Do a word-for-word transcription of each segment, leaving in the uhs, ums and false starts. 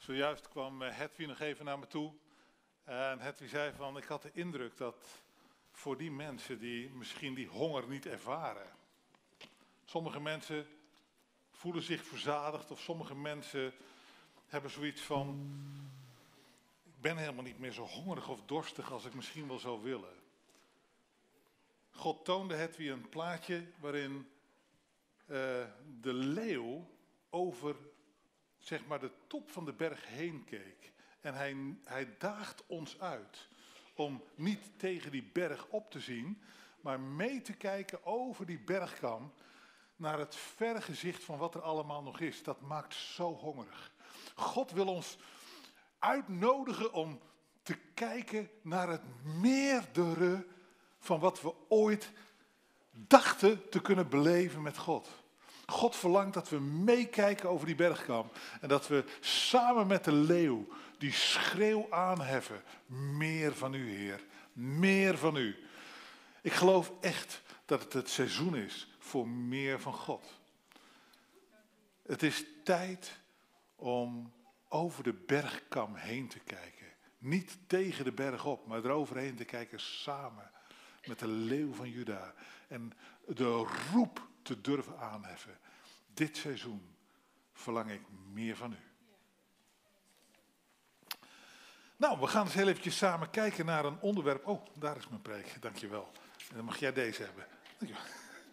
Zojuist kwam Hedwig nog even naar me toe. En Hedwig zei van, ik had de indruk dat voor die mensen die misschien die honger niet ervaren. Sommige mensen voelen zich verzadigd of sommige mensen hebben zoiets van, ik ben helemaal niet meer zo hongerig of dorstig als ik misschien wel zou willen. God toonde Hedwig een plaatje waarin uh, de leeuw over zeg maar de top van de berg heen keek. En hij, hij daagt ons uit om niet tegen die berg op te zien, maar mee te kijken over die bergkam naar het vergezicht van wat er allemaal nog is. Dat maakt zo hongerig. God wil ons uitnodigen om te kijken naar het meerdere van wat we ooit dachten te kunnen beleven met God. God verlangt dat we meekijken over die bergkam. En dat we samen met de leeuw die schreeuw aanheffen. Meer van u, Heer. Meer van u. Ik geloof echt dat het het seizoen is voor meer van God. Het is tijd om over de bergkam heen te kijken. Niet tegen de berg op, maar eroverheen te kijken samen met de leeuw van Juda. En de roep te durven aanheffen. Dit seizoen verlang ik meer van u. Nou, we gaan eens heel eventjes samen kijken naar een onderwerp. Oh, daar is mijn preek, dankjewel. En dan mag jij deze hebben. Dankjewel.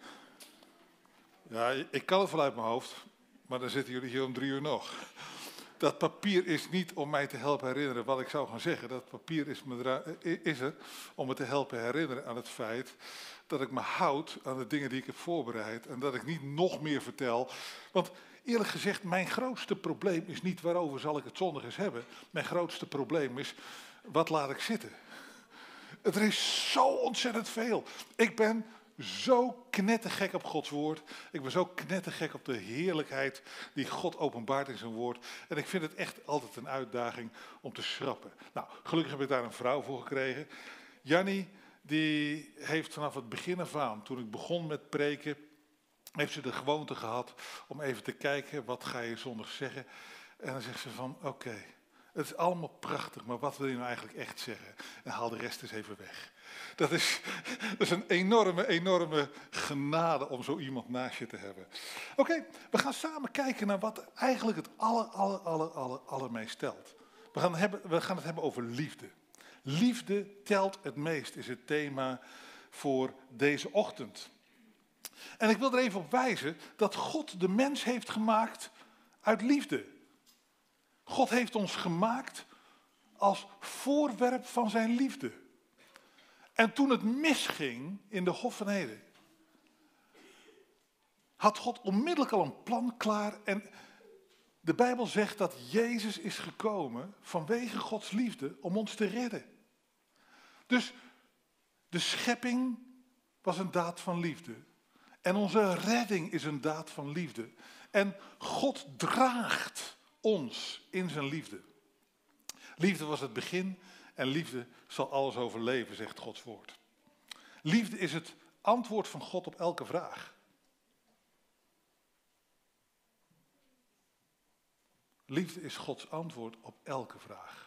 Ja, ik kan het wel uit mijn hoofd, maar dan zitten jullie hier om drie uur nog. Dat papier is niet om mij te helpen herinneren wat ik zou gaan zeggen. Dat papier is, me, is er om me te helpen herinneren aan het feit dat ik me houd aan de dingen die ik heb voorbereid. En dat ik niet nog meer vertel. Want eerlijk gezegd, mijn grootste probleem is niet waarover zal ik het zondag eens hebben. Mijn grootste probleem is, wat laat ik zitten? Er is zo ontzettend veel. Ik ben zo knettergek op Gods woord. Ik ben zo knettergek op de heerlijkheid die God openbaart in zijn woord. En ik vind het echt altijd een uitdaging om te schrappen. Nou, gelukkig heb ik daar een vrouw voor gekregen. Jannie, die heeft vanaf het begin af aan, toen ik begon met preken, heeft ze de gewoonte gehad om even te kijken, wat ga je zondag zeggen? En dan zegt ze van, oké, okay, het is allemaal prachtig, maar wat wil je nou eigenlijk echt zeggen? En haal de rest eens even weg. Dat is, dat is een enorme, enorme genade om zo iemand naast je te hebben. Oké, okay, we gaan samen kijken naar wat eigenlijk het aller, aller, aller, aller, allermeest telt. We gaan, hebben, we gaan het hebben over liefde. Liefde telt het meest, is het thema voor deze ochtend. En ik wil er even op wijzen dat God de mens heeft gemaakt uit liefde. God heeft ons gemaakt als voorwerp van zijn liefde. En toen het misging in de Hof van Eden, had God onmiddellijk al een plan klaar. En de Bijbel zegt dat Jezus is gekomen vanwege Gods liefde om ons te redden. Dus de schepping was een daad van liefde. En onze redding is een daad van liefde. En God draagt ons in zijn liefde. Liefde was het begin en liefde zal alles overleven, zegt Gods woord. Liefde is het antwoord van God op elke vraag. Liefde is Gods antwoord op elke vraag.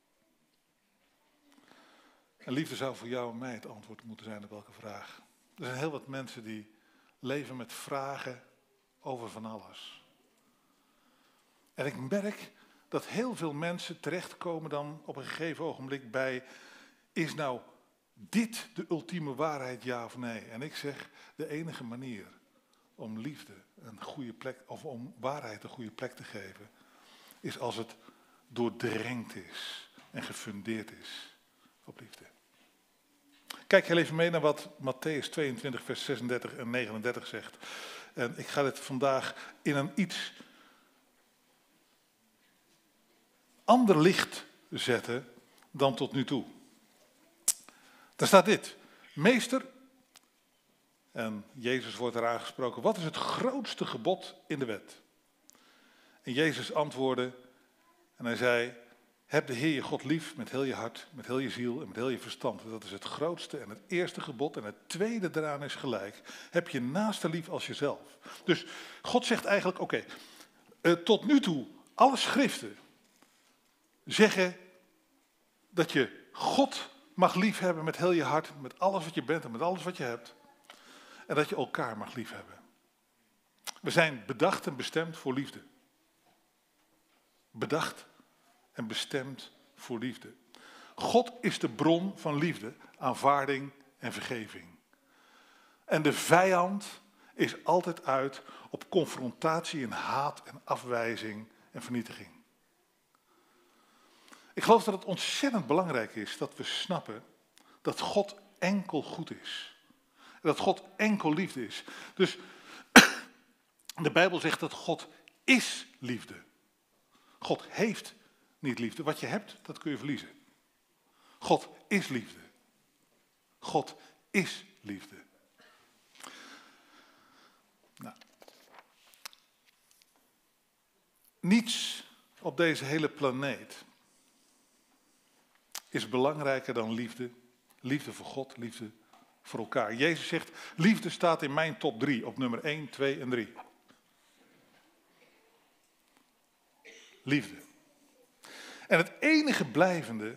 En liefde zou voor jou en mij het antwoord moeten zijn op elke vraag. Er zijn heel wat mensen die leven met vragen over van alles. En ik merk dat heel veel mensen terechtkomen dan op een gegeven ogenblik bij, is nou dit de ultieme waarheid, ja of nee? En ik zeg, de enige manier om liefde een goede plek, of om waarheid een goede plek te geven, is als het doordrenkt is en gefundeerd is op liefde. Kijk heel even mee naar wat Mattheüs tweeëntwintig vers zesendertig en negenendertig zegt. En ik ga dit vandaag in een iets ander licht zetten dan tot nu toe. Daar staat dit. Meester, en Jezus wordt er aangesproken, wat is het grootste gebod in de wet? En Jezus antwoordde en hij zei, heb de Heer je God lief met heel je hart, met heel je ziel en met heel je verstand. Dat is het grootste en het eerste gebod. En het tweede daaraan is gelijk. Heb je naaste lief als jezelf. Dus God zegt eigenlijk, oké, okay, uh, tot nu toe, alle schriften zeggen dat je God mag liefhebben met heel je hart, met alles wat je bent en met alles wat je hebt. En dat je elkaar mag liefhebben. We zijn bedacht en bestemd voor liefde. Bedacht en bestemd voor liefde. God is de bron van liefde, aanvaarding en vergeving. En de vijand is altijd uit op confrontatie en haat en afwijzing en vernietiging. Ik geloof dat het ontzettend belangrijk is dat we snappen dat God enkel goed is. En dat God enkel liefde is. Dus de Bijbel zegt dat God is liefde. God heeft niet liefde. Wat je hebt, dat kun je verliezen. God is liefde. God is liefde. Nou. Niets op deze hele planeet is belangrijker dan liefde. Liefde voor God, liefde voor elkaar. Jezus zegt, liefde staat in mijn top drie, op nummer één, twee en drie. Liefde. En het enige blijvende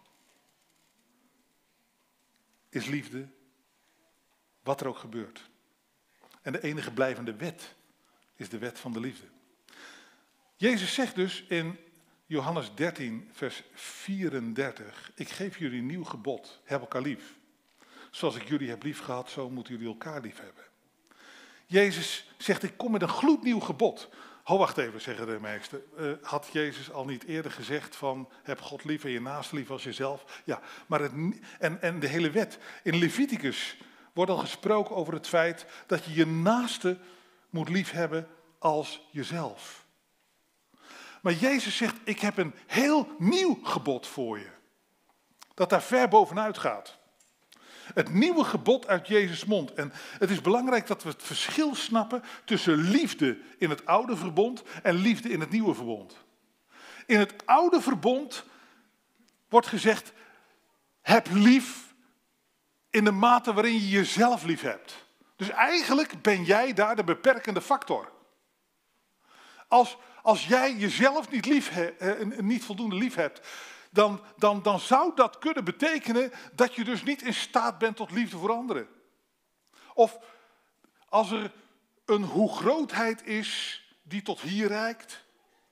is liefde, wat er ook gebeurt. En de enige blijvende wet is de wet van de liefde. Jezus zegt dus in Johannes dertien, vers vierendertig, ik geef jullie een nieuw gebod, heb elkaar lief. Zoals ik jullie heb lief gehad, zo moeten jullie elkaar lief hebben. Jezus zegt, ik kom met een gloednieuw gebod. Oh, wacht even, zeggen de meesten. Uh, had Jezus al niet eerder gezegd van, heb God lief en je naast lief als jezelf? Ja, maar het, en, en de hele wet. In Leviticus wordt al gesproken over het feit dat je je naaste moet liefhebben als jezelf. Maar Jezus zegt, ik heb een heel nieuw gebod voor je. Dat daar ver bovenuit gaat. Het nieuwe gebod uit Jezus' mond. En het is belangrijk dat we het verschil snappen tussen liefde in het oude verbond en liefde in het nieuwe verbond. In het oude verbond wordt gezegd, heb lief in de mate waarin je jezelf lief hebt. Dus eigenlijk ben jij daar de beperkende factor. Als, als jij jezelf niet, lief he, niet voldoende lief hebt, Dan, dan, dan zou dat kunnen betekenen dat je dus niet in staat bent tot liefde voor anderen. Of als er een hoe grootheid is die tot hier reikt.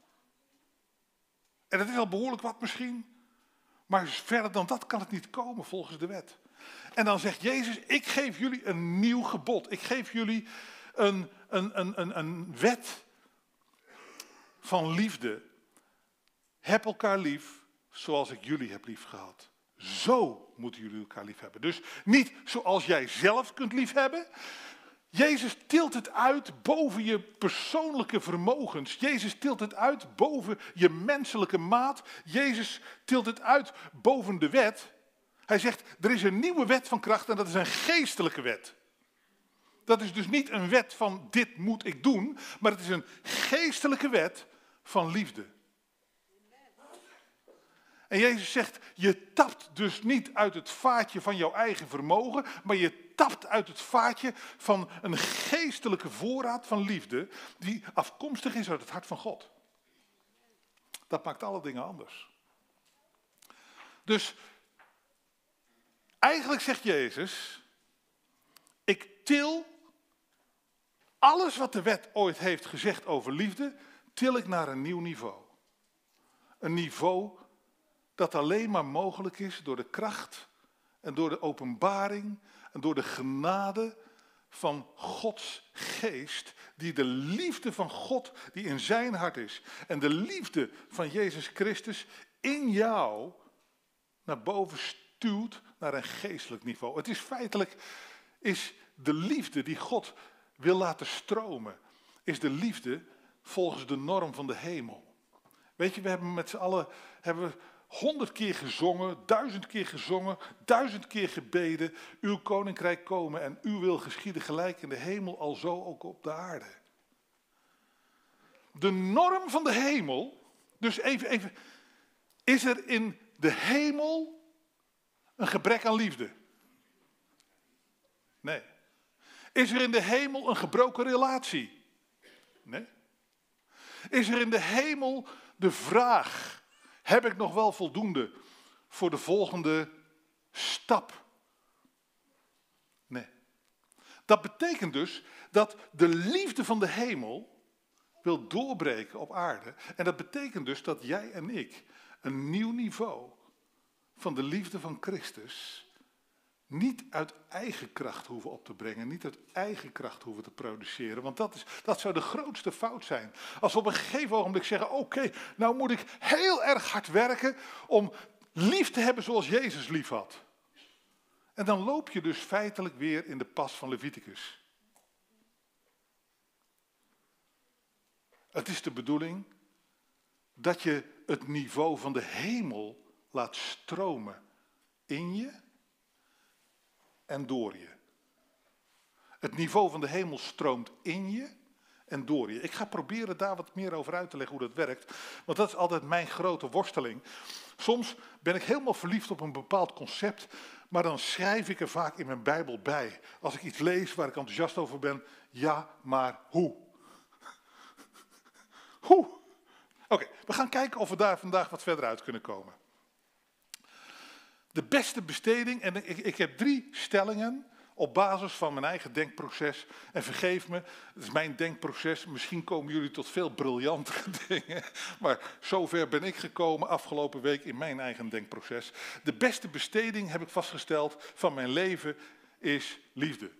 En dat is al behoorlijk wat misschien. Maar verder dan dat kan het niet komen volgens de wet. En dan zegt Jezus, ik geef jullie een nieuw gebod. Ik geef jullie een, een, een, een, een wet van liefde. Heb elkaar lief. Zoals ik jullie heb lief gehad. Zo moeten jullie elkaar lief hebben. Dus niet zoals jij zelf kunt liefhebben. Jezus tilt het uit boven je persoonlijke vermogens. Jezus tilt het uit boven je menselijke maat. Jezus tilt het uit boven de wet. Hij zegt, er is een nieuwe wet van kracht en dat is een geestelijke wet. Dat is dus niet een wet van dit moet ik doen, maar het is een geestelijke wet van liefde. En Jezus zegt, je tapt dus niet uit het vaatje van jouw eigen vermogen, maar je tapt uit het vaatje van een geestelijke voorraad van liefde, die afkomstig is uit het hart van God. Dat maakt alle dingen anders. Dus eigenlijk zegt Jezus, ik til alles wat de wet ooit heeft gezegd over liefde, til ik naar een nieuw niveau. Een niveau dat alleen maar mogelijk is door de kracht en door de openbaring en door de genade van Gods geest, die de liefde van God die in zijn hart is en de liefde van Jezus Christus in jou naar boven stuwt naar een geestelijk niveau. Het is feitelijk, is de liefde die God wil laten stromen, is de liefde volgens de norm van de hemel. Weet je, we hebben met z'n allen hebben we honderd keer gezongen, duizend keer gezongen, duizend keer gebeden. Uw koninkrijk komen en uw wil geschieden gelijk in de hemel, alzo ook op de aarde. De norm van de hemel, dus even, even, is er in de hemel een gebrek aan liefde? Nee. Is er in de hemel een gebroken relatie? Nee. Is er in de hemel de vraag, Heb ik nog wel voldoende voor de volgende stap? Nee. Dat betekent dus dat de liefde van de hemel wil doorbreken op aarde. En dat betekent dus dat jij en ik een nieuw niveau van de liefde van Christus niet uit eigen kracht hoeven op te brengen, niet uit eigen kracht hoeven te produceren. Want dat, is, dat zou de grootste fout zijn. Als we op een gegeven ogenblik zeggen, oké, okay, nou moet ik heel erg hard werken om lief te hebben zoals Jezus lief had. En dan loop je dus feitelijk weer in de pas van Leviticus. Het is de bedoeling dat je het niveau van de hemel laat stromen in je en door je. Het niveau van de hemel stroomt in je en door je. Ik ga proberen daar wat meer over uit te leggen hoe dat werkt. Want dat is altijd mijn grote worsteling. Soms ben ik helemaal verliefd op een bepaald concept, maar dan schrijf ik er vaak in mijn Bijbel bij. Als ik iets lees waar ik enthousiast over ben, ja, maar hoe? Hoe? Oké, okay, we gaan kijken of we daar vandaag wat verder uit kunnen komen. De beste besteding, en ik, ik heb drie stellingen op basis van mijn eigen denkproces. En vergeef me, het is mijn denkproces, misschien komen jullie tot veel briljantere dingen. Maar zover ben ik gekomen afgelopen week in mijn eigen denkproces. De beste besteding, heb ik vastgesteld, van mijn leven is liefde.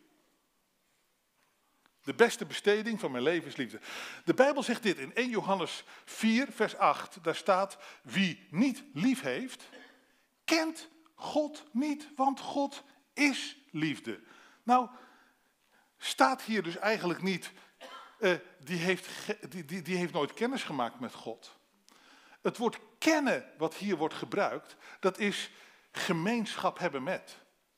De beste besteding van mijn leven is liefde. De Bijbel zegt dit in eerste Johannes vier, vers acht. Daar staat, wie niet lief heeft, kent God niet, want God is liefde. Nou, staat hier dus eigenlijk niet, uh, die, heeft, die, die, die heeft nooit kennis gemaakt met God. Het woord kennen wat hier wordt gebruikt, dat is gemeenschap hebben met.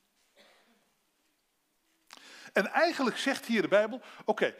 En eigenlijk zegt hier de Bijbel, oké, okay,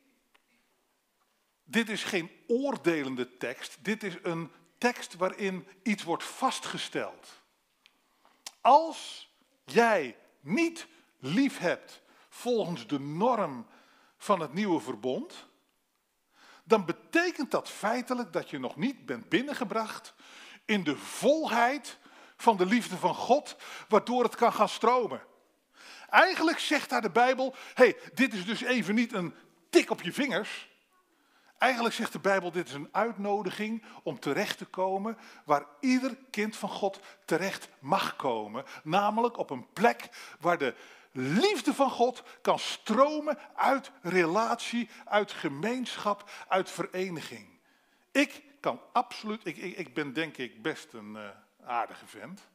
dit is geen oordelende tekst, dit is een tekst waarin iets wordt vastgesteld. Als jij niet lief hebt volgens de norm van het nieuwe verbond, dan betekent dat feitelijk dat je nog niet bent binnengebracht in de volheid van de liefde van God, waardoor het kan gaan stromen. Eigenlijk zegt daar de Bijbel, hé, hey, dit is dus even niet een tik op je vingers. Eigenlijk zegt de Bijbel, dit is een uitnodiging om terecht te komen waar ieder kind van God terecht mag komen. Namelijk op een plek waar de liefde van God kan stromen uit relatie, uit gemeenschap, uit vereniging. Ik kan absoluut, ik, ik, ik ben denk ik best een uh, aardige vent.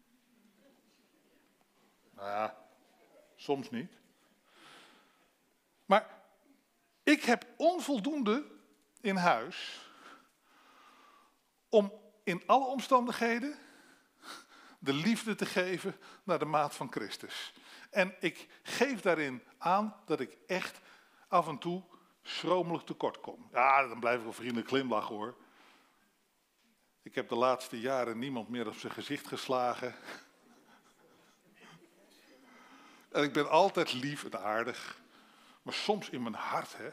Nou ja, soms niet. Maar ik heb onvoldoende in huis om in alle omstandigheden de liefde te geven naar de maat van Christus. En ik geef daarin aan dat ik echt af en toe schromelijk tekort kom. Ja, dan blijf ik wel vriendelijk glimlachen hoor. Ik heb de laatste jaren niemand meer op zijn gezicht geslagen. En ik ben altijd lief en aardig. Maar soms in mijn hart, hè.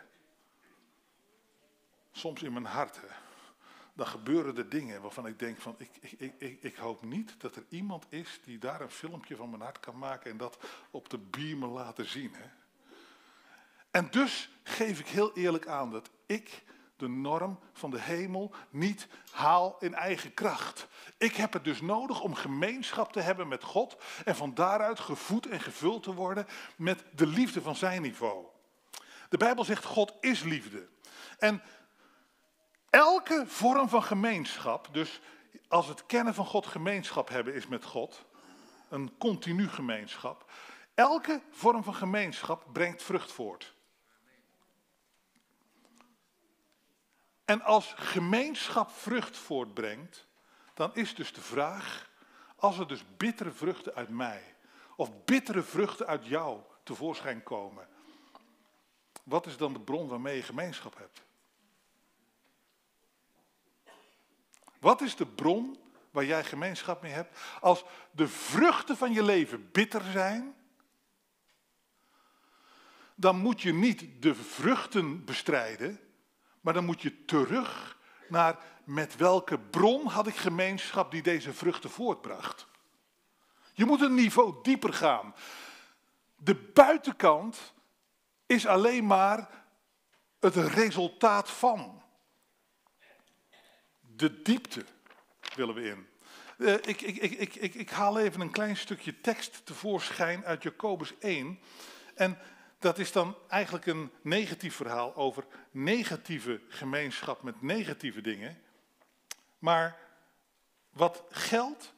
Soms in mijn hart, hè. Dan gebeuren er dingen waarvan ik denk van, ik, ik, ik, ik hoop niet dat er iemand is die daar een filmpje van mijn hart kan maken en dat op de beamer laten zien. Hè. En dus geef ik heel eerlijk aan dat ik de norm van de hemel niet haal in eigen kracht. Ik heb het dus nodig om gemeenschap te hebben met God en van daaruit gevoed en gevuld te worden met de liefde van zijn niveau. De Bijbel zegt God is liefde. En elke vorm van gemeenschap, dus als het kennen van God gemeenschap hebben is met God, een continu gemeenschap, elke vorm van gemeenschap brengt vrucht voort. En als gemeenschap vrucht voortbrengt, dan is dus de vraag, als er dus bittere vruchten uit mij, of bittere vruchten uit jou tevoorschijn komen, wat is dan de bron waarmee je gemeenschap hebt? Wat is de bron waar jij gemeenschap mee hebt? Als de vruchten van je leven bitter zijn, dan moet je niet de vruchten bestrijden, maar dan moet je terug naar met welke bron had ik gemeenschap die deze vruchten voortbracht. Je moet een niveau dieper gaan. De buitenkant is alleen maar het resultaat van. De diepte willen we in. Uh, ik, ik, ik, ik, ik, ik haal even een klein stukje tekst tevoorschijn uit Jacobus één. En dat is dan eigenlijk een negatief verhaal over negatieve gemeenschap met negatieve dingen. Maar wat geldt,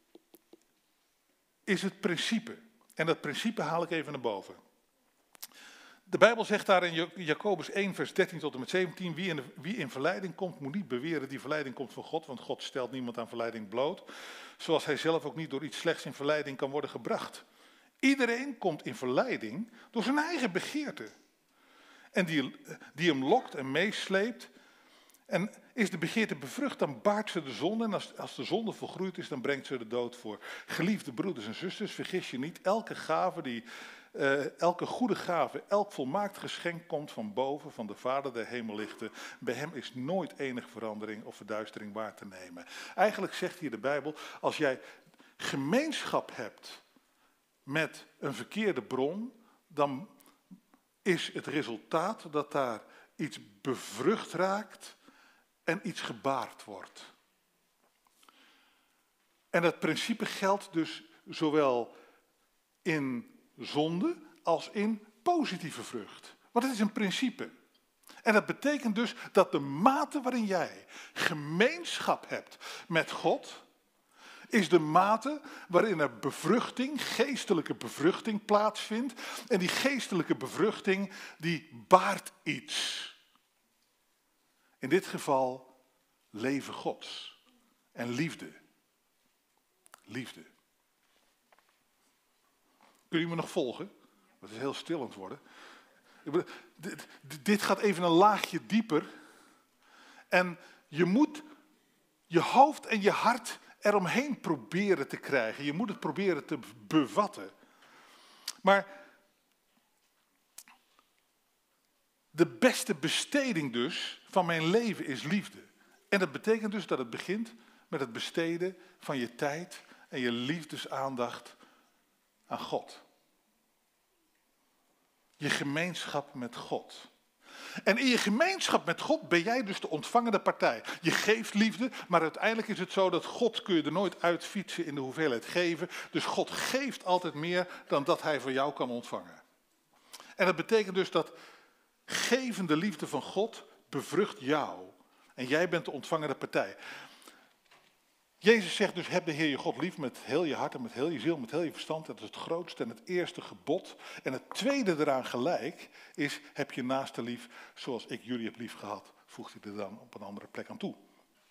is het principe. En dat principe haal ik even naar boven. De Bijbel zegt daar in Jacobus één, vers dertien tot en met zeventien... Wie in, de, wie in verleiding komt, moet niet beweren die verleiding komt van God, want God stelt niemand aan verleiding bloot, zoals hij zelf ook niet door iets slechts in verleiding kan worden gebracht. Iedereen komt in verleiding door zijn eigen begeerte. En die, die hem lokt en meesleept. En is de begeerte bevrucht, dan baart ze de zonde. En als, als de zonde volgroeid is, dan brengt ze de dood voor. Geliefde broeders en zusters, vergis je niet. Elke gave, die, uh, elke goede gave, elk volmaakt geschenk komt van boven, van de Vader der hemellichten. Bij hem is nooit enige verandering of verduistering waar te nemen. Eigenlijk zegt hier de Bijbel, als jij gemeenschap hebt met een verkeerde bron, dan is het resultaat dat daar iets bevrucht raakt en iets gebaard wordt. En dat principe geldt dus zowel in zonde als in positieve vrucht. Want het is een principe. En dat betekent dus dat de mate waarin jij gemeenschap hebt met God, is de mate waarin er bevruchting, geestelijke bevruchting plaatsvindt. En die geestelijke bevruchting, die baart iets. In dit geval leven Gods en liefde. Liefde. Kun je me nog volgen? Het is heel stil aan het worden. Dit gaat even een laagje dieper. En je moet je hoofd en je hart eromheen proberen te krijgen. Je moet het proberen te bevatten. Maar de beste besteding dus van mijn leven is liefde. En dat betekent dus dat het begint met het besteden van je tijd en je liefdesaandacht aan God. Je gemeenschap met God. En in je gemeenschap met God ben jij dus de ontvangende partij. Je geeft liefde, maar uiteindelijk is het zo dat God kun je er nooit uitfietsen in de hoeveelheid geven. Dus God geeft altijd meer dan dat hij van jou kan ontvangen. En dat betekent dus dat gevende liefde van God bevrucht jou. En jij bent de ontvangende partij. Jezus zegt dus, heb de Heer je God lief met heel je hart en met heel je ziel, met heel je verstand. Dat is het grootste en het eerste gebod. En het tweede eraan gelijk is, heb je naaste lief zoals ik jullie heb lief gehad. Voegt hij er dan op een andere plek aan toe.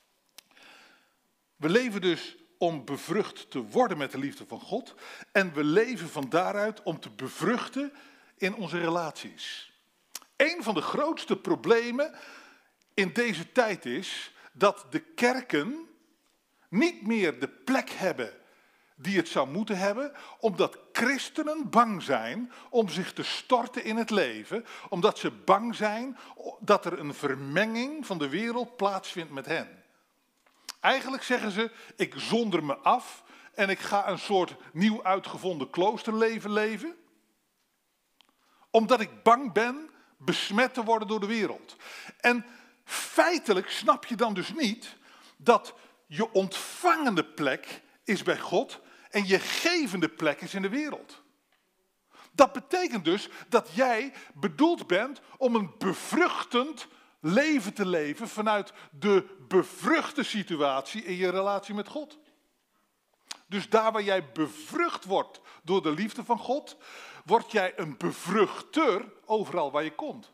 We leven dus om bevrucht te worden met de liefde van God. En we leven van daaruit om te bevruchten in onze relaties. Een van de grootste problemen in deze tijd is dat de kerken niet meer de plek hebben die het zou moeten hebben, omdat christenen bang zijn om zich te storten in het leven, omdat ze bang zijn dat er een vermenging van de wereld plaatsvindt met hen. Eigenlijk zeggen ze, ik zonder me af en ik ga een soort nieuw uitgevonden kloosterleven leven, omdat ik bang ben besmet te worden door de wereld. En feitelijk snap je dan dus niet dat je ontvangende plek is bij God en je gevende plek is in de wereld. Dat betekent dus dat jij bedoeld bent om een bevruchtend leven te leven vanuit de bevruchte situatie in je relatie met God. Dus daar waar jij bevrucht wordt door de liefde van God, word jij een bevruchter overal waar je komt.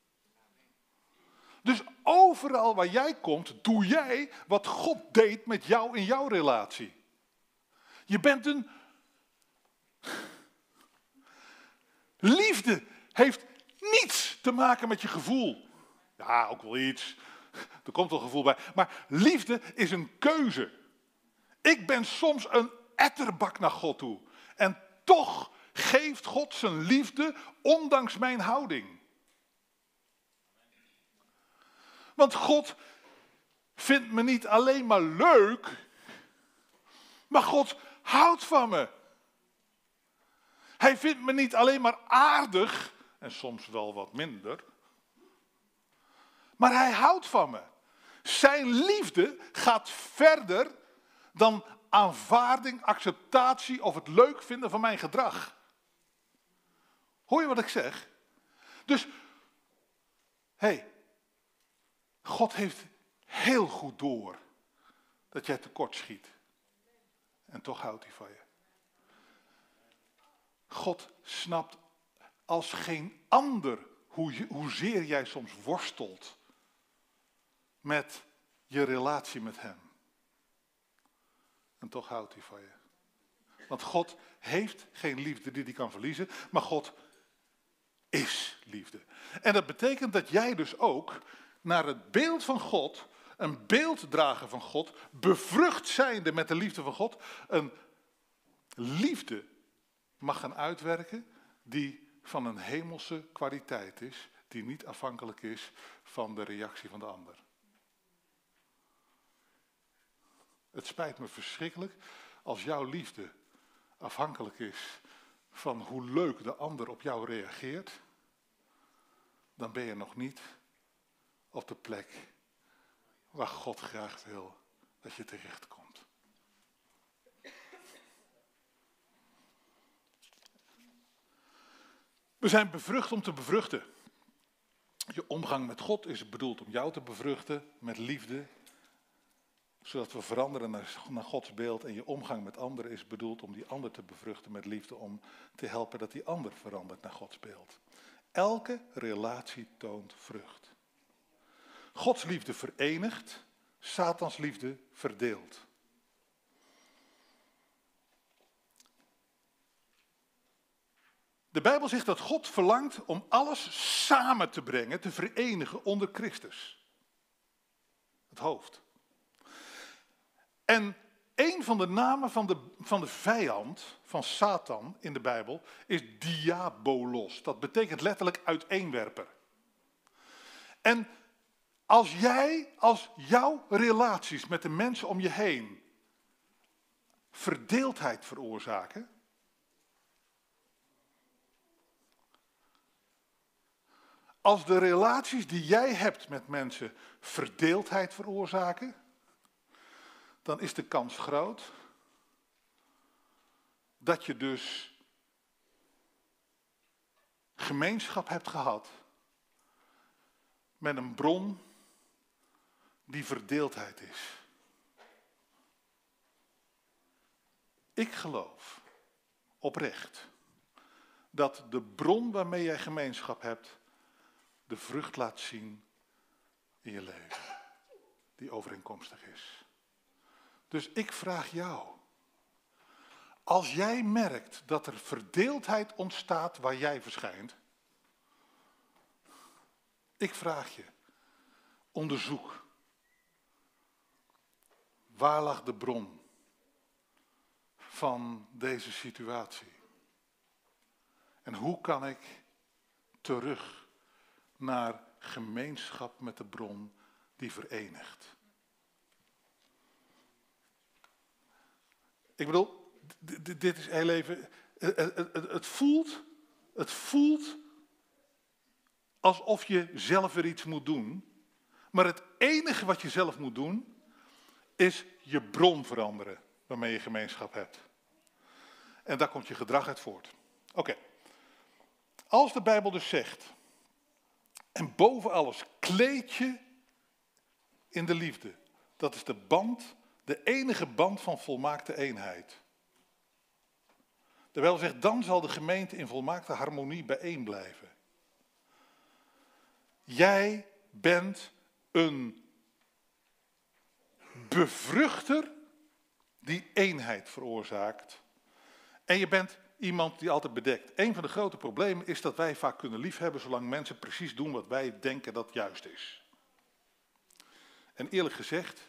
Dus overal waar jij komt, doe jij wat God deed met jou in jouw relatie. Je bent een... Liefde heeft niets te maken met je gevoel. Ja, ook wel iets. Er komt wel gevoel bij. Maar liefde is een keuze. Ik ben soms een etterbak naar God toe. En toch geeft God zijn liefde ondanks mijn houding. Want God vindt me niet alleen maar leuk, maar God houdt van me. Hij vindt me niet alleen maar aardig, en soms wel wat minder, maar hij houdt van me. Zijn liefde gaat verder dan aanvaarding, acceptatie of het leuk vinden van mijn gedrag. Hoor je wat ik zeg? Dus, hé, hey, God heeft heel goed door dat jij tekort schiet. En toch houdt hij van je. God snapt als geen ander hoe je, hoezeer jij soms worstelt met je relatie met hem. En toch houdt hij van je. Want God heeft geen liefde die hij kan verliezen, maar God is liefde. En dat betekent dat jij dus ook naar het beeld van God, een beelddrager van God, bevrucht zijnde met de liefde van God, een liefde mag gaan uitwerken die van een hemelse kwaliteit is, die niet afhankelijk is van de reactie van de ander. Het spijt me verschrikkelijk als jouw liefde afhankelijk is van hoe leuk de ander op jou reageert, dan ben je nog niet op de plek waar God graag wil dat je terechtkomt. We zijn bevrucht om te bevruchten. Je omgang met God is bedoeld om jou te bevruchten met liefde, zodat we veranderen naar, naar Gods beeld. En je omgang met anderen is bedoeld om die ander te bevruchten met liefde, om te helpen dat die ander verandert naar Gods beeld. Elke relatie toont vrucht. Gods liefde verenigt, Satans liefde verdeelt. De Bijbel zegt dat God verlangt om alles samen te brengen, te verenigen onder Christus. Het hoofd. En een van de namen van de, van de vijand, van Satan in de Bijbel, is diabolos. Dat betekent letterlijk uiteenwerper. En als jij, als jouw relaties met de mensen om je heen verdeeldheid veroorzaken, als de relaties die jij hebt met mensen verdeeldheid veroorzaken, dan is de kans groot dat je dus gemeenschap hebt gehad met een bron die verdeeldheid is. Ik geloof oprecht dat de bron waarmee jij gemeenschap hebt de vrucht laat zien in je leven, die overeenkomstig is. Dus ik vraag jou, als jij merkt dat er verdeeldheid ontstaat waar jij verschijnt, ik vraag je, onderzoek, waar lag de bron van deze situatie? En hoe kan ik terug naar gemeenschap met de bron die verenigt? Ik bedoel, d- dit is heel even, het, het, het, voelt, het voelt alsof je zelf weer iets moet doen. Maar het enige wat je zelf moet doen, is je bron veranderen waarmee je gemeenschap hebt. En daar komt je gedrag uit voort. Oké, okay. Als de Bijbel dus zegt, en boven alles kleed je in de liefde. Dat is de band, de enige band van volmaakte eenheid. De Bijbel zegt, dan zal de gemeente in volmaakte harmonie bijeen blijven. Jij bent een bevruchter die eenheid veroorzaakt. En je bent iemand die altijd bedekt. Een van de grote problemen is dat wij vaak kunnen liefhebben zolang mensen precies doen wat wij denken dat juist is. En eerlijk gezegd,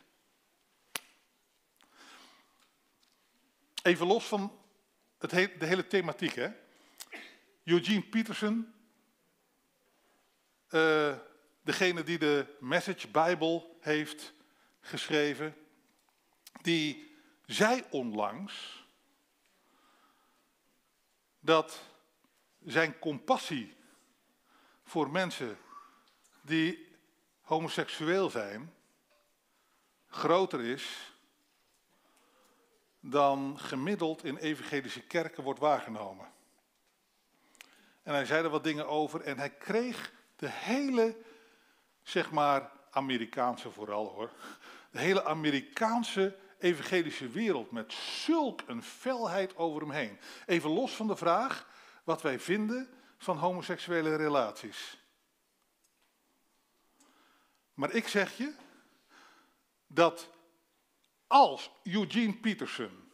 even los van het he- de hele thematiek, hè. Eugene Peterson, uh, degene die de Message Bible heeft geschreven, die zei onlangs dat zijn compassie voor mensen die homoseksueel zijn groter is dan gemiddeld in evangelische kerken wordt waargenomen. En hij zei er wat dingen over en hij kreeg de hele, zeg maar, Amerikaanse vooral hoor, de hele Amerikaanse evangelische wereld met zulk een felheid over hem heen. Even los van de vraag wat wij vinden van homoseksuele relaties. Maar ik zeg je dat als Eugene Peterson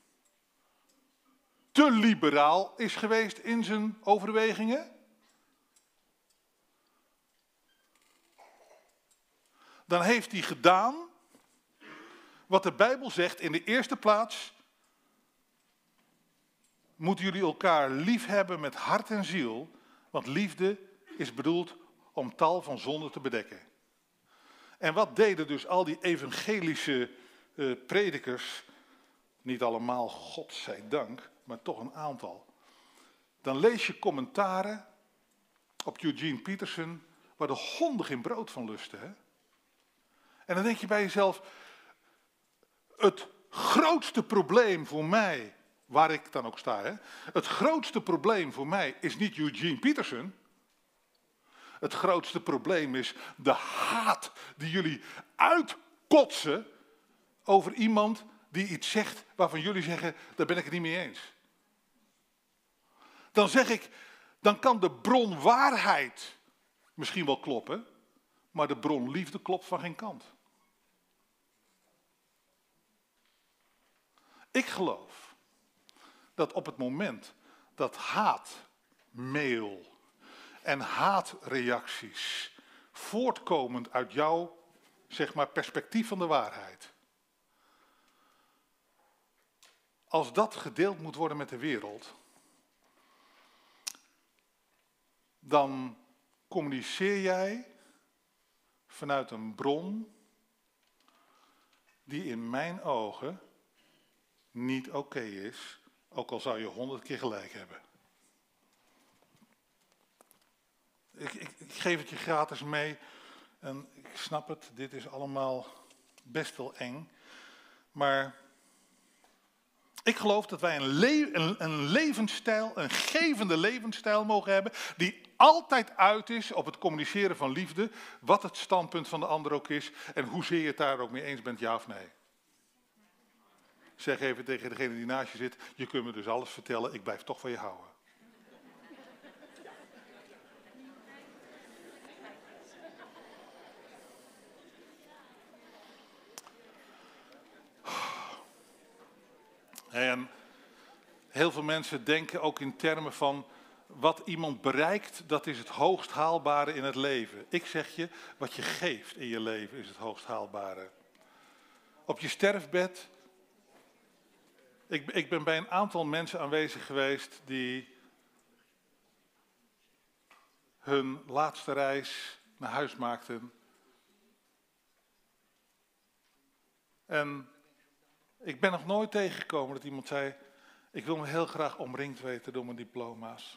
te liberaal is geweest in zijn overwegingen, dan heeft hij gedaan wat de Bijbel zegt. In de eerste plaats moeten jullie elkaar lief hebben met hart en ziel, want liefde is bedoeld om tal van zonden te bedekken. En wat deden dus al die evangelische uh, predikers, niet allemaal, godzijdank, maar toch een aantal. Dan lees je commentaren op Eugene Peterson waar de honden geen brood van lusten. Hè? En dan denk je bij jezelf, het grootste probleem voor mij, waar ik dan ook sta, hè, het grootste probleem voor mij is niet Eugene Peterson. Het grootste probleem is de haat die jullie uitkotsen over iemand die iets zegt waarvan jullie zeggen, daar ben ik het niet mee eens. Dan zeg ik, dan kan de bron waarheid misschien wel kloppen, maar de bron liefde klopt van geen kant. Ik geloof dat op het moment dat haat, mail en haatreacties voortkomend uit jouw, zeg maar, perspectief van de waarheid, als dat gedeeld moet worden met de wereld, dan communiceer jij vanuit een bron die in mijn ogen niet oké okay is, ook al zou je honderd keer gelijk hebben. Ik, ik, ik geef het je gratis mee en ik snap het, dit is allemaal best wel eng, maar ik geloof dat wij een, le- een, een levensstijl, een gevende levensstijl mogen hebben, die altijd uit is op het communiceren van liefde, wat het standpunt van de ander ook is en hoezeer je het daar ook mee eens bent, ja of nee. Zeg even tegen degene die naast je zit, je kunt me dus alles vertellen, ik blijf toch van je houden. En heel veel mensen denken ook in termen van wat iemand bereikt, dat is het hoogst haalbare in het leven. Ik zeg je, wat je geeft in je leven is het hoogst haalbare. Op je sterfbed, ik, ik ben bij een aantal mensen aanwezig geweest die hun laatste reis naar huis maakten. En ik ben nog nooit tegengekomen dat iemand zei, ik wil me heel graag omringd weten door mijn diploma's.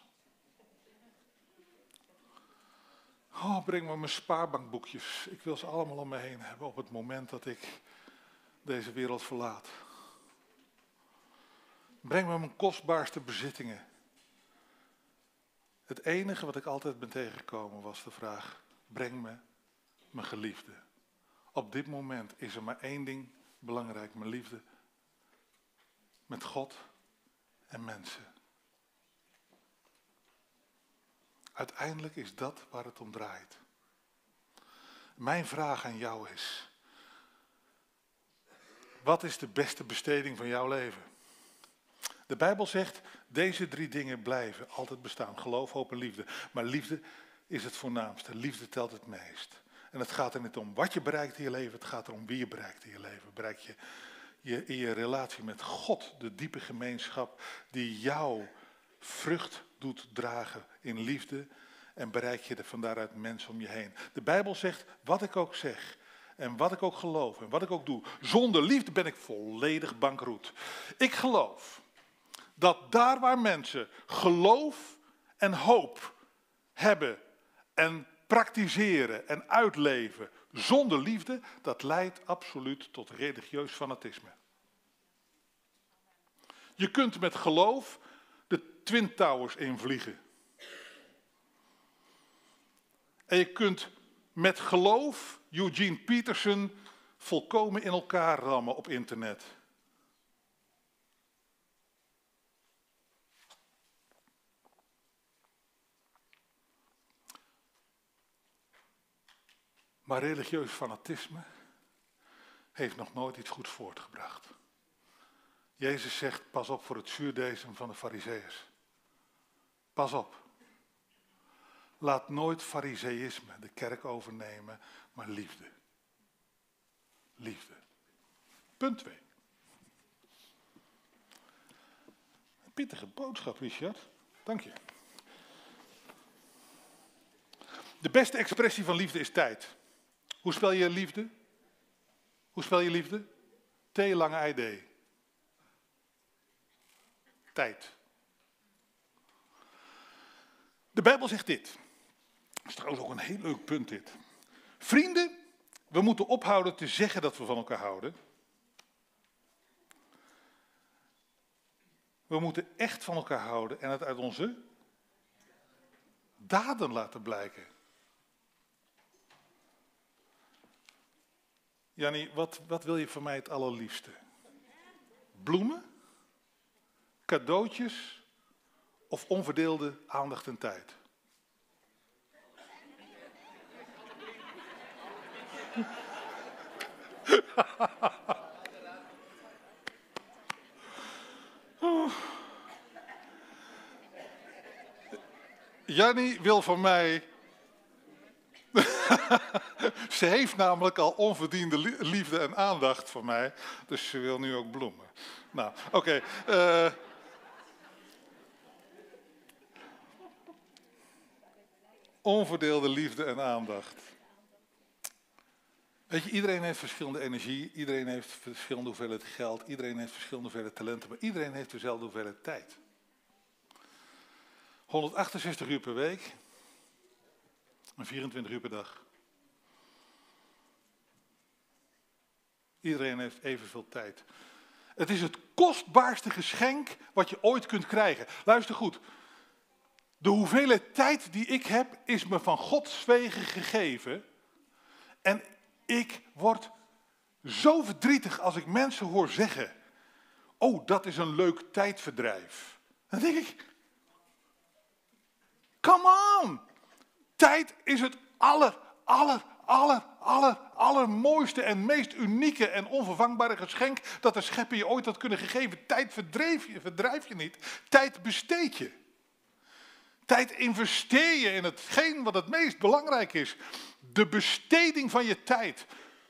Oh, breng me mijn spaarbankboekjes. Ik wil ze allemaal om me heen hebben op het moment dat ik deze wereld verlaat. Breng me mijn kostbaarste bezittingen. Het enige wat ik altijd ben tegengekomen was de vraag, breng me mijn geliefde. Op dit moment is er maar één ding belangrijk, mijn liefde met God en mensen. Uiteindelijk is dat waar het om draait. Mijn vraag aan jou is, wat is de beste besteding van jouw leven? De Bijbel zegt, deze drie dingen blijven altijd bestaan. Geloof, hoop en liefde. Maar liefde is het voornaamste. Liefde telt het meest. En het gaat er niet om wat je bereikt in je leven, het gaat erom wie je bereikt in je leven. Bereik je, je in je relatie met God, de diepe gemeenschap die jou vrucht doet dragen in liefde. En bereik je er van daaruit mensen om je heen. De Bijbel zegt, wat ik ook zeg, En wat ik ook geloof en wat ik ook doe, zonder liefde ben ik volledig bankroet. Ik geloof dat daar waar mensen geloof en hoop hebben en praktiseren en uitleven zonder liefde, dat leidt absoluut tot religieus fanatisme. Je kunt met geloof de Twin Towers invliegen. En je kunt met geloof Eugene Peterson volkomen in elkaar rammen op internet. Maar religieus fanatisme heeft nog nooit iets goeds voortgebracht. Jezus zegt, pas op voor het zuurdesem van de farizeeërs. Pas op. Laat nooit farizeïsme de kerk overnemen, maar liefde. Liefde. Punt twee. Een pittige boodschap, Richard. Dank je. De beste expressie van liefde is tijd. Hoe spel je liefde? Hoe spel je liefde? T lange I D. Tijd. De Bijbel zegt dit. Dat is trouwens ook een heel leuk punt dit. Vrienden, we moeten ophouden te zeggen dat we van elkaar houden. We moeten echt van elkaar houden en het uit onze daden laten blijken. Jannie, wat, wat wil je van mij het allerliefste? Bloemen? Cadeautjes? Of onverdeelde aandacht en tijd? Oh. Jannie wil van mij... Ze heeft namelijk al onverdiende liefde en aandacht van mij, dus ze wil nu ook bloemen. Nou, oké. Okay, uh... Onverdeelde liefde en aandacht. Weet je, iedereen heeft verschillende energie, iedereen heeft verschillende hoeveelheid geld, iedereen heeft verschillende hoeveelheid talenten, maar iedereen heeft dezelfde hoeveelheid tijd. honderdachtenzestig uur per week en vierentwintig uur per dag. Iedereen heeft evenveel tijd. Het is het kostbaarste geschenk wat je ooit kunt krijgen. Luister goed. De hoeveelheid tijd die ik heb, is me van Gods wegen gegeven. En ik word zo verdrietig als ik mensen hoor zeggen, oh, dat is een leuk tijdverdrijf. Dan denk ik, come on! Tijd is het aller, aller, aller, aller, allermooiste en meest unieke en onvervangbare geschenk dat de schepper je ooit had kunnen gegeven. Tijd verdrijf je, verdrijf je niet. Tijd besteed je. Tijd investeer je in hetgeen wat het meest belangrijk is. De besteding van je tijd.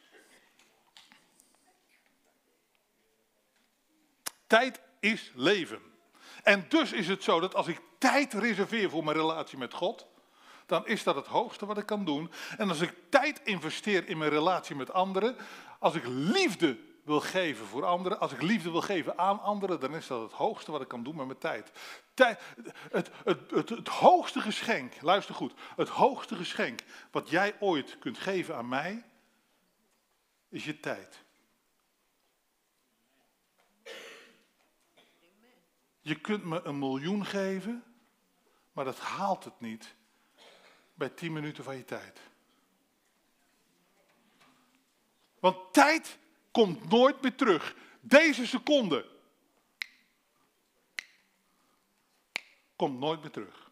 Tijd is leven. En dus is het zo dat als ik tijd reserveer voor mijn relatie met God, dan is dat het hoogste wat ik kan doen. En als ik tijd investeer in mijn relatie met anderen, als ik liefde wil geven voor anderen, als ik liefde wil geven aan anderen, dan is dat het hoogste wat ik kan doen met mijn tijd. Tijd het, het, het, het hoogste geschenk, luister goed, het hoogste geschenk wat jij ooit kunt geven aan mij, is je tijd. Je kunt me een miljoen geven, maar dat haalt het niet bij tien minuten van je tijd. Want tijd komt nooit meer terug. Deze seconde komt nooit meer terug.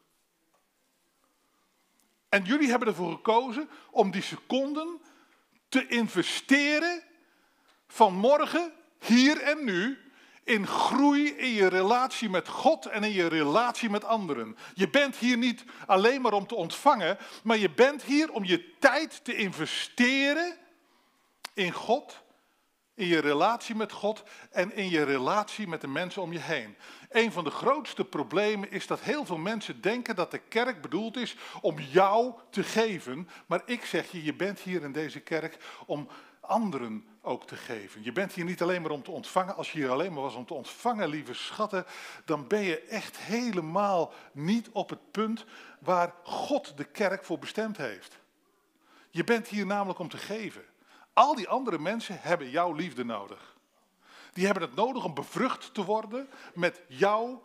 En jullie hebben ervoor gekozen om die seconden te investeren van morgen, hier en nu, in groei in je relatie met God en in je relatie met anderen. Je bent hier niet alleen maar om te ontvangen, maar je bent hier om je tijd te investeren in God In je relatie met God en in je relatie met de mensen om je heen. Een van de grootste problemen is dat heel veel mensen denken dat de kerk bedoeld is om jou te geven. Maar ik zeg je, je bent hier in deze kerk om anderen ook te geven. Je bent hier niet alleen maar om te ontvangen. Als je hier alleen maar was om te ontvangen, lieve schatten, dan ben je echt helemaal niet op het punt waar God de kerk voor bestemd heeft. Je bent hier namelijk om te geven. Al die andere mensen hebben jouw liefde nodig. Die hebben het nodig om bevrucht te worden met jouw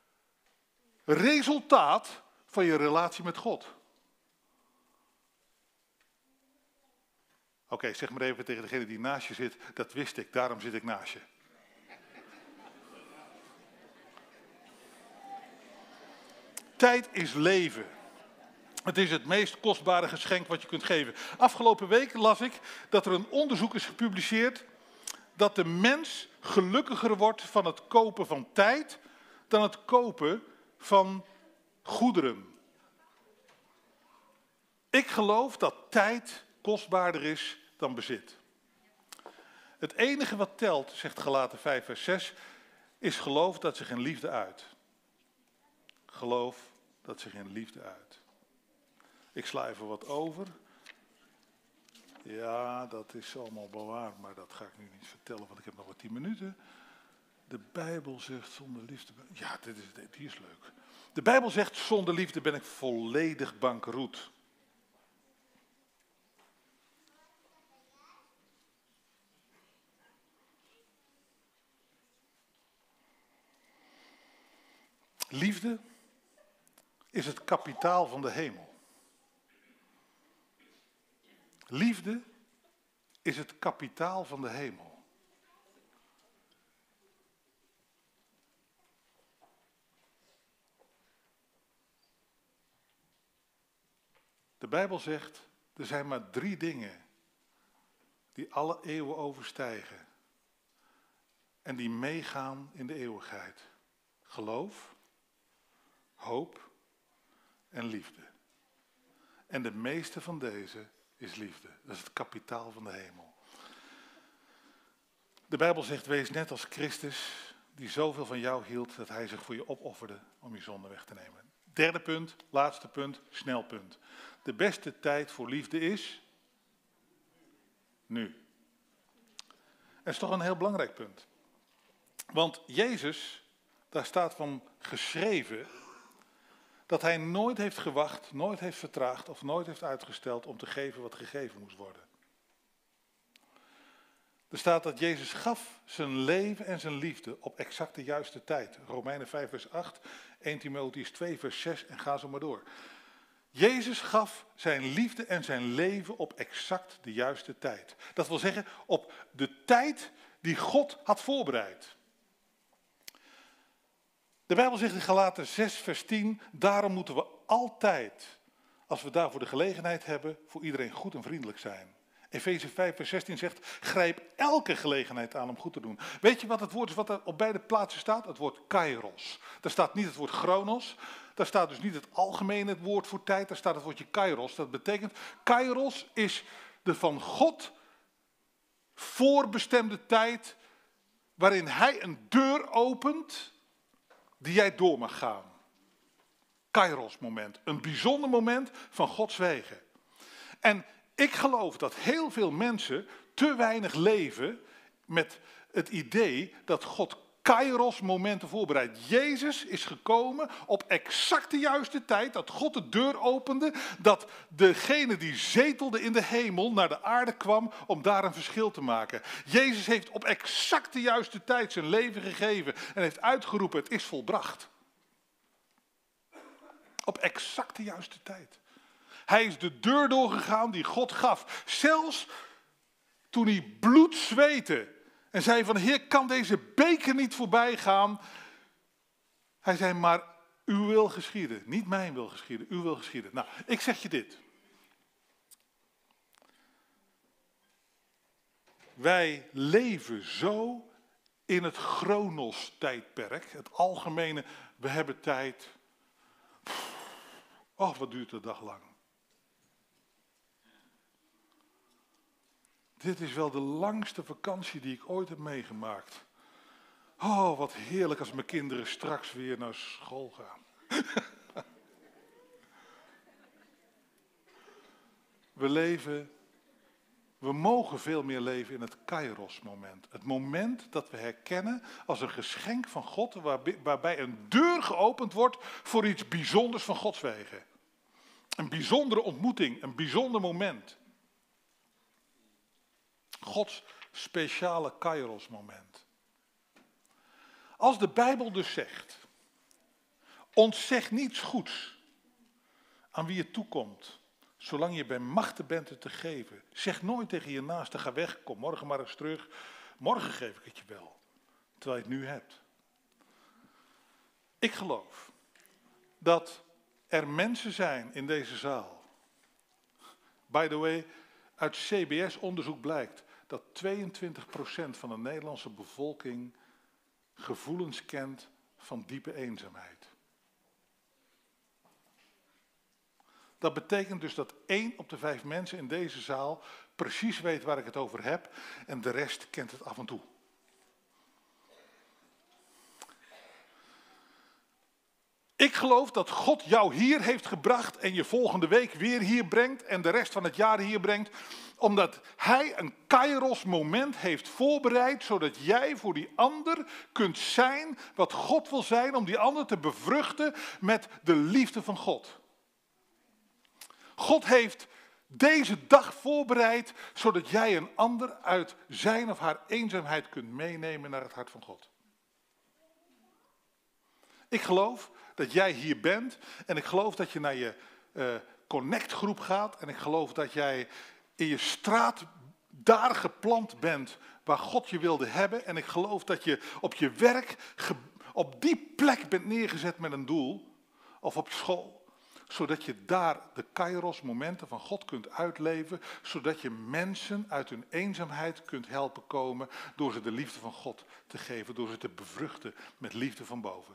resultaat van je relatie met God. Oké, okay, zeg maar even tegen degene die naast je zit, dat wist ik, daarom zit ik naast je. Tijd is leven. Het is het meest kostbare geschenk wat je kunt geven. Afgelopen week las ik dat er een onderzoek is gepubliceerd dat de mens gelukkiger wordt van het kopen van tijd dan het kopen van goederen. Ik geloof dat tijd kostbaarder is dan bezit. Het enige wat telt, zegt Galaten vijf vers zes, is geloof dat zich in liefde uit. Geloof dat zich in liefde uit. Ik sla even wat over. Ja, dat is allemaal bewaard, maar dat ga ik nu niet vertellen, want ik heb nog maar tien minuten. De Bijbel zegt zonder liefde... Ja, dit is, die is leuk. De Bijbel zegt zonder liefde ben ik volledig bankroet. Liefde is het kapitaal van de hemel. Liefde is het kapitaal van de hemel. De Bijbel zegt, er zijn maar drie dingen die alle eeuwen overstijgen en die meegaan in de eeuwigheid. Geloof, hoop en liefde. En de meeste van deze is liefde. Dat is het kapitaal van de hemel. De Bijbel zegt, wees net als Christus, die zoveel van jou hield, dat hij zich voor je opofferde om je zonde weg te nemen. Derde punt, laatste punt, snelpunt. De beste tijd voor liefde is nu. En dat is toch een heel belangrijk punt. Want Jezus, daar staat van geschreven dat hij nooit heeft gewacht, nooit heeft vertraagd of nooit heeft uitgesteld om te geven wat gegeven moest worden. Er staat dat Jezus gaf zijn leven en zijn liefde op exact de juiste tijd. Romeinen vijf vers acht, eerste Timotheüs twee vers zes en ga zo maar door. Jezus gaf zijn liefde en zijn leven op exact de juiste tijd. Dat wil zeggen op de tijd die God had voorbereid. De Bijbel zegt in Galaten zes vers tien, daarom moeten we altijd, als we daarvoor de gelegenheid hebben, voor iedereen goed en vriendelijk zijn. Efeze vijf vers zestien zegt, grijp elke gelegenheid aan om goed te doen. Weet je wat het woord is wat er op beide plaatsen staat? Het woord kairos. Daar staat niet het woord chronos, daar staat dus niet het algemene woord voor tijd, daar staat het woordje kairos. Dat betekent, kairos is de van God voorbestemde tijd waarin hij een deur opent die jij door mag gaan. Kairos moment, een bijzonder moment van Gods wegen. En ik geloof dat heel veel mensen te weinig leven met het idee dat God Kairos momenten voorbereidt. Jezus is gekomen op exact de juiste tijd, dat God de deur opende, dat degene die zetelde in de hemel naar de aarde kwam om daar een verschil te maken. Jezus heeft op exact de juiste tijd zijn leven gegeven en heeft uitgeroepen, het is volbracht. Op exact de juiste tijd. Hij is de deur doorgegaan die God gaf. Zelfs toen hij bloed zweette en zei van, Heer, kan deze beker niet voorbij gaan? Hij zei, maar uw wil geschieden. Niet mijn wil geschieden, uw wil geschieden. Nou, ik zeg je dit. Wij leven zo in het chronos-tijdperk. Het algemene, we hebben tijd. Oh, wat duurt de dag lang. Dit is wel de langste vakantie die ik ooit heb meegemaakt. Oh, wat heerlijk als mijn kinderen straks weer naar school gaan. We leven, we mogen veel meer leven in het Kairos-moment. Het moment dat we herkennen als een geschenk van God, waarbij een deur geopend wordt voor iets bijzonders van Gods wegen. Een bijzondere ontmoeting, een bijzonder moment. Gods speciale Kairos-moment. Als de Bijbel dus zegt, ontzeg niets goeds aan wie je toekomt, zolang je bij machten bent het te geven. Zeg nooit tegen je naaste, ga weg, kom morgen maar eens terug. Morgen geef ik het je wel, terwijl je het nu hebt. Ik geloof dat er mensen zijn in deze zaal. By the way, uit C B S-onderzoek blijkt dat tweeëntwintig procent van de Nederlandse bevolking gevoelens kent van diepe eenzaamheid. Dat betekent dus dat één op de vijf mensen in deze zaal precies weet waar ik het over heb en de rest kent het af en toe. Ik geloof dat God jou hier heeft gebracht en je volgende week weer hier brengt en de rest van het jaar hier brengt, omdat Hij een Kairos moment heeft voorbereid, zodat jij voor die ander kunt zijn wat God wil zijn, om die ander te bevruchten met de liefde van God. God heeft deze dag voorbereid, zodat jij een ander uit zijn of haar eenzaamheid kunt meenemen naar het hart van God. Ik geloof dat jij hier bent en ik geloof dat je naar je uh, connectgroep gaat en ik geloof dat jij in je straat daar geplant bent waar God je wilde hebben en ik geloof dat je op je werk ge, op die plek bent neergezet met een doel of op school. Zodat je daar de Kairos momenten van God kunt uitleven. Zodat je mensen uit hun eenzaamheid kunt helpen komen. Door ze de liefde van God te geven. Door ze te bevruchten met liefde van boven.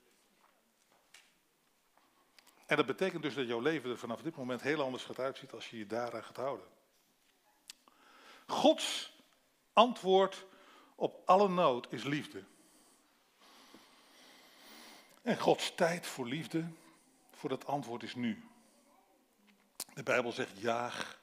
En dat betekent dus dat jouw leven er vanaf dit moment heel anders gaat uitzien als je je daaraan gaat houden. Gods antwoord op alle nood is liefde. En Gods tijd voor liefde, voor dat antwoord is nu. De Bijbel zegt jaag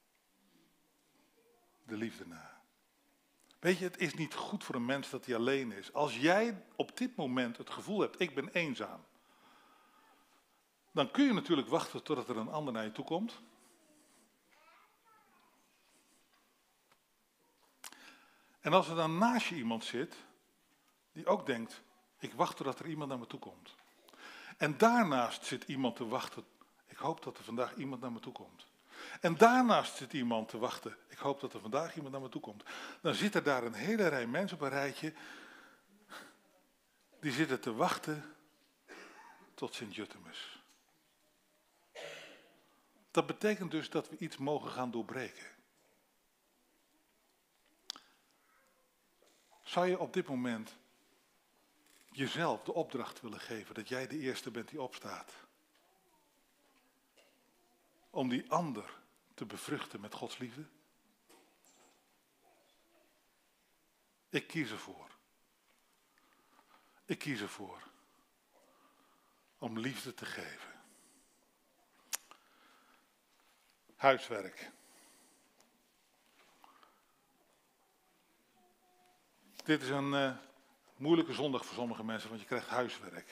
de liefde na. Weet je, het is niet goed voor een mens dat hij alleen is. Als jij op dit moment het gevoel hebt, ik ben eenzaam. Dan kun je natuurlijk wachten totdat er een ander naar je toe komt. En als er dan naast je iemand zit, die ook denkt, ik wacht totdat er iemand naar me toe komt. En daarnaast zit iemand te wachten, ik hoop dat er vandaag iemand naar me toe komt. En daarnaast zit iemand te wachten, ik hoop dat er vandaag iemand naar me toe komt. Dan zit er daar een hele rij mensen op een rijtje, die zitten te wachten tot Sint-Jutemus. Dat betekent dus dat we iets mogen gaan doorbreken. Zou je op dit moment jezelf de opdracht willen geven dat jij de eerste bent die opstaat? Om die ander te bevruchten met Gods liefde? Ik kies ervoor. Ik kies ervoor om liefde te geven. Huiswerk. Dit is een uh, moeilijke zondag voor sommige mensen, want je krijgt huiswerk.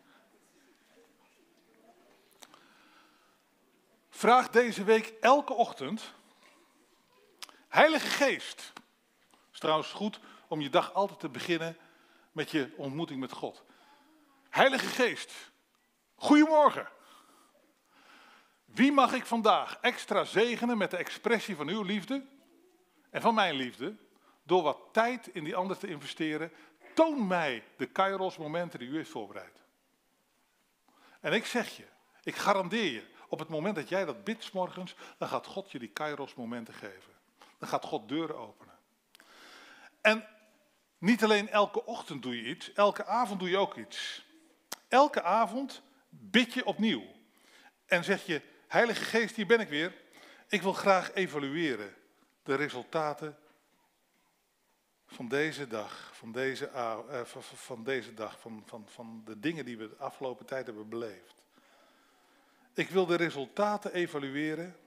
Vraag deze week elke ochtend, Heilige Geest. Het is trouwens goed om je dag altijd te beginnen met je ontmoeting met God. Heilige Geest, goedemorgen. Wie mag ik vandaag extra zegenen met de expressie van uw liefde en van mijn liefde? Door wat tijd in die ander te investeren, toon mij de Kairos momenten die u heeft voorbereid. En ik zeg je, ik garandeer je, op het moment dat jij dat bidt 's morgens, dan gaat God je die Kairos momenten geven. Dan gaat God deuren openen. En niet alleen elke ochtend doe je iets, elke avond doe je ook iets. Elke avond bid je opnieuw. En zeg je, Heilige Geest, hier ben ik weer. Ik wil graag evalueren de resultaten van deze dag, van deze, uh, van, van deze dag, van, van, van de dingen die we de afgelopen tijd hebben beleefd. Ik wil de resultaten evalueren.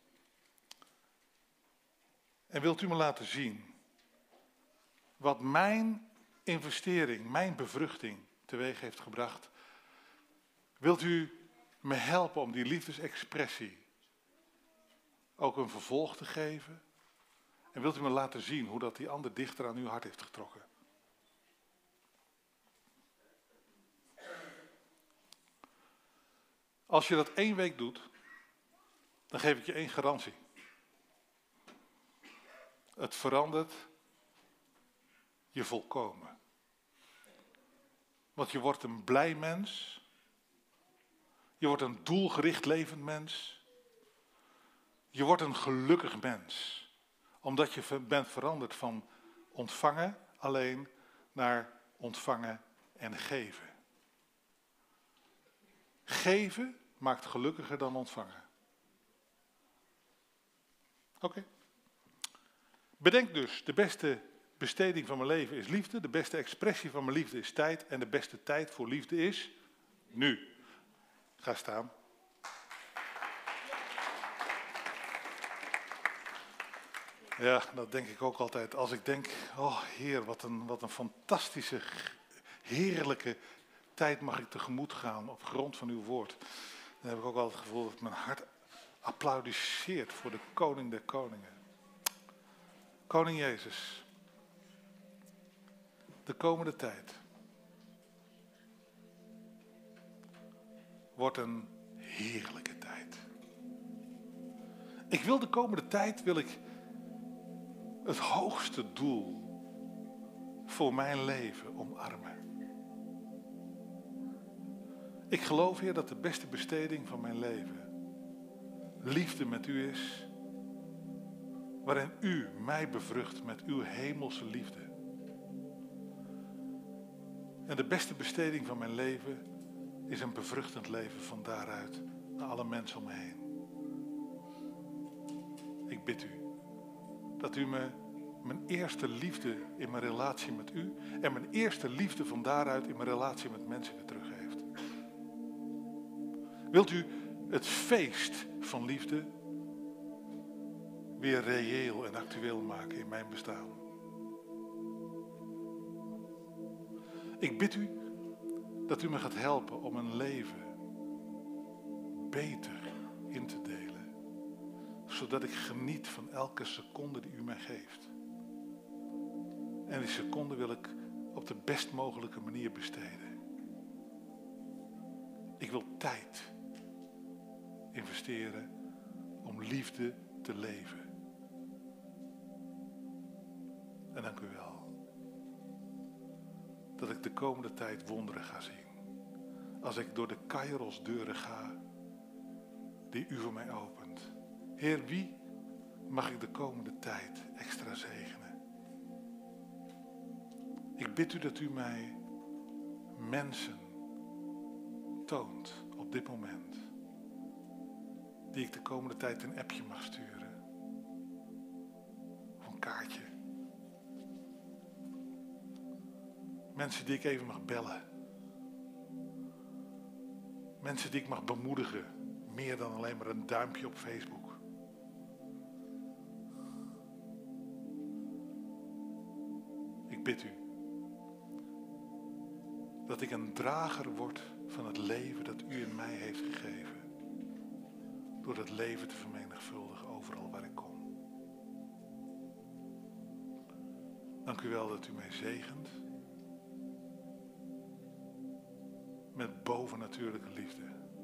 En wilt u me laten zien wat mijn investering, mijn bevruchting teweeg heeft gebracht? Wilt u me helpen om die liefdesexpressie ook een vervolg te geven? En wilt u me laten zien hoe dat die ander dichter aan uw hart heeft getrokken? Als je dat één week doet, dan geef ik je één garantie. Het verandert je volkomen. Want je wordt een blij mens. Je wordt een doelgericht levend mens. Je wordt een gelukkig mens. Omdat je bent veranderd van ontvangen alleen naar ontvangen en geven. Geven maakt gelukkiger dan ontvangen. Oké. Okay. Bedenk dus, de beste besteding van mijn leven is liefde. De beste expressie van mijn liefde is tijd. En de beste tijd voor liefde is nu. Ga staan. Ja, dat denk ik ook altijd. Als ik denk, oh Heer, wat een, wat een fantastische, heerlijke tijd mag ik tegemoet gaan op grond van uw woord. Dan heb ik ook altijd het gevoel dat mijn hart applaudisseert voor de koning der koningen. Koning Jezus, de komende tijd wordt een heerlijke tijd. Ik wil de komende tijd, wil ik het hoogste doel voor mijn leven omarmen. Ik geloof, Heer, dat de beste besteding van mijn leven liefde met u is, waarin u mij bevrucht met uw hemelse liefde. En de beste besteding van mijn leven is een bevruchtend leven van daaruit naar alle mensen om me heen. Ik bid u dat u me mijn eerste liefde in mijn relatie met u en mijn eerste liefde van daaruit in mijn relatie met mensen weer teruggeeft. Wilt u het feest van liefde weer reëel en actueel maken in mijn bestaan? Ik bid u dat u me gaat helpen om een leven beter in te delen, zodat ik geniet van elke seconde die u mij geeft. En die seconde wil ik op de best mogelijke manier besteden. Ik wil tijd investeren om liefde te leven. En dank u wel dat ik de komende tijd wonderen ga zien. Als ik door de Kairos deuren ga die u voor mij opent. Heer, wie mag ik de komende tijd extra zegenen? Ik bid u dat u mij mensen toont op dit moment, die ik de komende tijd een appje mag sturen. Of een kaartje. Mensen die ik even mag bellen. Mensen die ik mag bemoedigen. Meer dan alleen maar een duimpje op Facebook. Ik bid u dat ik een drager word van het leven dat u in mij heeft gegeven. Door dat leven te vermenigvuldigen overal waar ik kom. Dank u wel dat u mij zegent. Met bovennatuurlijke liefde.